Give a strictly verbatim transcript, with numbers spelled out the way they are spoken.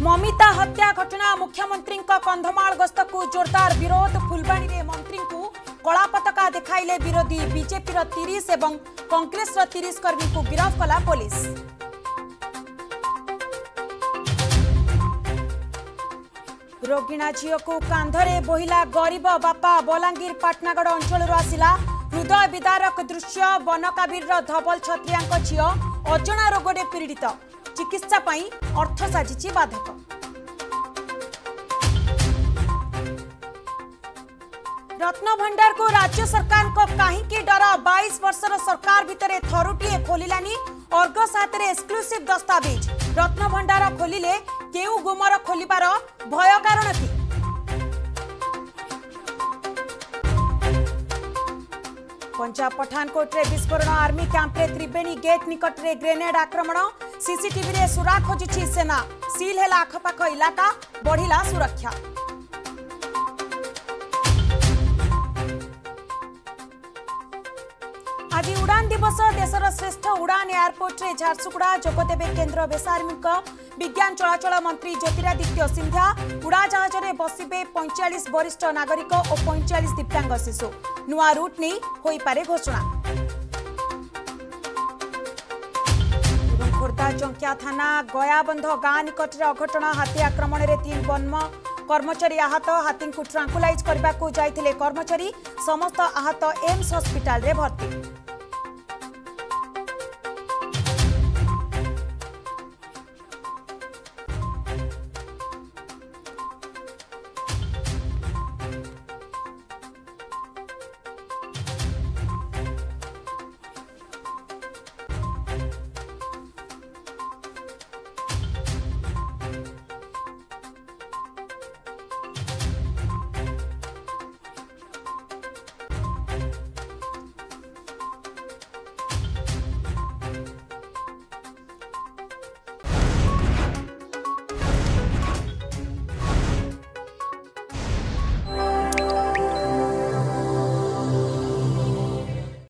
ममिता हत्या घटना मुख्यमंत्री कंधमाल गस्त को जोरदार विरोध। फुलबाणी में मंत्री को कला पताका देखाइले विरोधी। बीजेपी तीस और कांग्रेस तीस कर्मी को गिरफ्त कला पुलिस। रोगिणा झील को कांधरे बोहिला गरीब बापा। बलांगीर पाटनागढ़ अंचल आसिला हृदय विदारक दृश्य। बनकाबीर धवल छत्रिया झील अजना रोगरे पीड़ित। चिकित्सा पाई अर्थ साजिची बाधक। रत्न भंडार को राज्य सरकार को कहीं डर। बाईस वर्षर सरकार भितर थरुटीए खोलिलानी। अर्गस हाथ में एक्सक्लूसिव दस्तावेज। रत्न भंडार खोलिले केउ गुमर खोलिबार भय कारण कि पंजाब पठानकोट रे विस्फोरण। आर्मी कैंप रे त्रिवेणी गेट निकट रे ग्रेनेड आक्रमण। सीसीटीवी रे सुरा खोजुछि सेना। सील हेला आखपाख इलाका बढ़िला सुरक्षा। आज उड़ान दिवस। देशर श्रेष्ठ उड़ान एयरपोर्ट रे झारसुगुड़ा जोगदेवे केन्द्र बेसार्मिक विज्ञान चलाचल मंत्री ज्योतिरादित्य सिंधिया। उड़ा जहाज रे बसिबे पैंतालीस वरिष्ठ नागरिक और पैंतालीस दिव्यांग शिशु। नुआ रूट नहीं होई पारे घोषणा। खोर्धा चंकिया थाना गयाबंध गाँ निकट रे अघटन। हाथी आक्रमण रे तीन वन कर्मचारी आहत। हाथी को ट्रांकुलाइज करने को जाइथिले कर्मचारी। समस्त आहत एम्स हॉस्पिटल रे भर्ती।